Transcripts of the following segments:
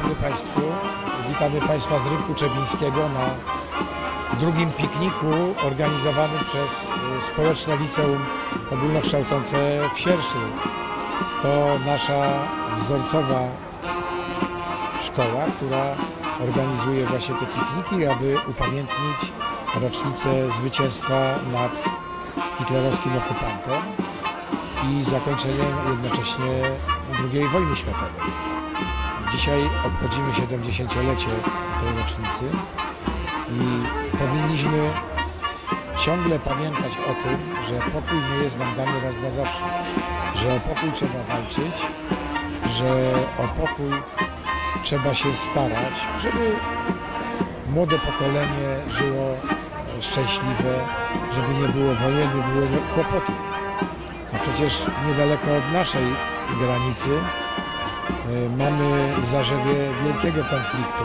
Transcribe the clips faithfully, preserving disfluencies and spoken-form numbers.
dobry Państwu. Witamy Państwa z Rynku Czebińskiego na drugim pikniku organizowanym przez Społeczne Liceum Ogólnokształcące w Sierszy. To nasza wzorcowa szkoła, która organizuje właśnie te pikniki, aby upamiętnić rocznicę zwycięstwa nad hitlerowskim okupantem i zakończeniem jednocześnie drugiej wojny światowej. Dzisiaj obchodzimy siedemdziesięciolecie tej rocznicy i powinniśmy ciągle pamiętać o tym, że pokój nie jest nam dany raz na zawsze, że o pokój trzeba walczyć, że o pokój trzeba się starać, żeby młode pokolenie żyło szczęśliwe, żeby nie było wojen, nie było kłopotów. A przecież niedaleko od naszej granicy mamy zarzewie wielkiego konfliktu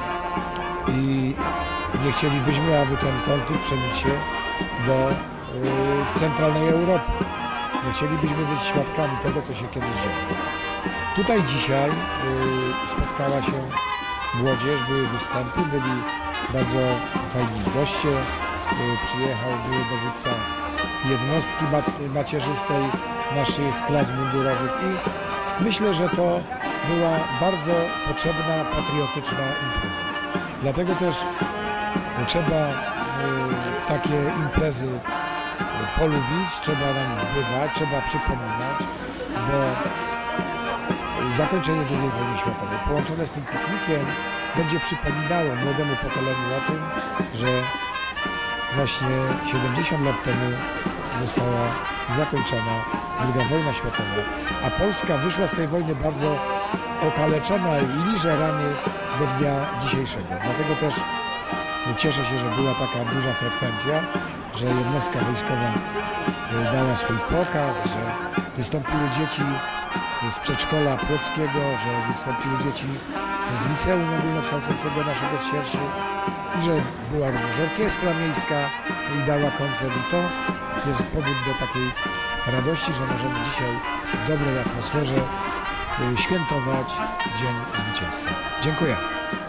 i nie chcielibyśmy, aby ten konflikt przeniósł się do centralnej Europy. Nie chcielibyśmy być świadkami tego, co się kiedyś działo. Tutaj dzisiaj spotkała się młodzież, były występy, byli bardzo fajni goście. Przyjechał były dowódca jednostki macierzystej naszych klas mundurowych i myślę, że to była bardzo potrzebna, patriotyczna impreza. Dlatego też trzeba takie imprezy polubić, trzeba na nich bywać, trzeba przypominać, bo zakończenie drugiej wojny światowej połączone z tym piknikiem będzie przypominało młodemu pokoleniu o tym, że właśnie siedemdziesiąt lat temu została zakończona druga wojna światowa, a Polska wyszła z tej wojny bardzo okaleczona i liże rany do dnia dzisiejszego. Dlatego też cieszę się, że była taka duża frekwencja, że jednostka wojskowa dała swój pokaz, że wystąpiły dzieci z przedszkola płockiego, że wystąpiły dzieci z liceum ogólnokształcącego naszego z Sierszy i że była również orkiestra miejska i dała koncert. I to jest powód do takiej radości, że możemy dzisiaj w dobrej atmosferze świętować Dzień Zwycięstwa. Dziękuję.